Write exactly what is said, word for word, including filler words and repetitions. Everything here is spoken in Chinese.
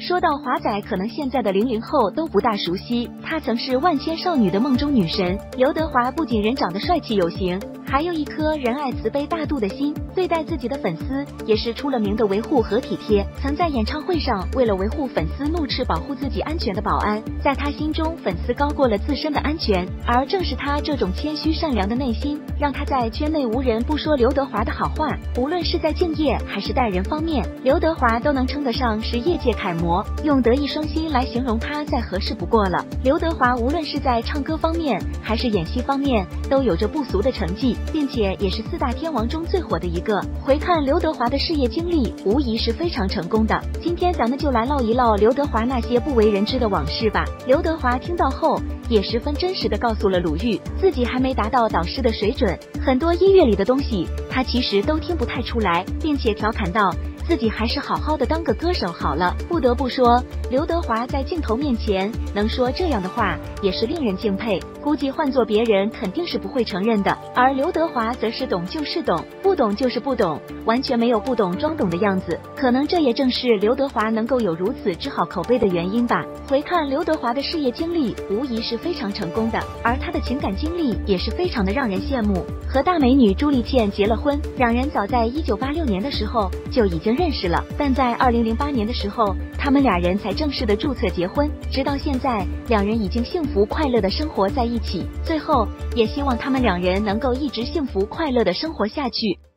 说到华仔，可能现在的零零后都不大熟悉，他曾是万千少女的梦中女神。刘德华不仅人长得帅气有型，还有一颗仁爱慈悲大度的心，对待自己的粉丝也是出了名的维护和体贴。曾在演唱会上为了维护粉丝怒斥保护自己安全的保安，在他心中粉丝高过了自身的安全，而正是他这种谦虚善良的内心，让他在圈内无人不说刘德华的好话。无论是在敬业还是待人方面，刘德华都能称得上是业界楷模，用德艺双馨来形容他再合适不过了。刘德华无论是在唱歌方面还是演戏方面都有着不俗的成绩，并且也是四大天王中最火的一个。回看刘德华的事业经历，无疑是非常成功的。今天咱们就来唠一唠刘德华那些不为人知的往事吧。刘德华听到后也十分真实的告诉了鲁豫，自己还没达到导师的水准，很多音乐里的东西他其实都听不太出来，并且调侃道自己还是好好的当个歌手好了。不得不说，刘德华在镜头面前能说这样的话也是令人敬佩，估计换做别人肯定是不会承认的。而刘德华则是懂就是懂，不懂就是不懂，完全没有不懂装懂的样子。可能这也正是刘德华能够有如此之好口碑的原因吧。回看刘德华的事业经历，无疑是非常成功的，而他的情感经历也是非常的让人羡慕。和大美女朱丽倩结了婚，两人早在一九八六年的时候就已经认识了，但在二零零八年的时候，他们俩人才正式的注册结婚，直到现在，两人已经幸福快乐的生活在一起。最后，也希望他们两人能够一直幸福快乐的生活下去。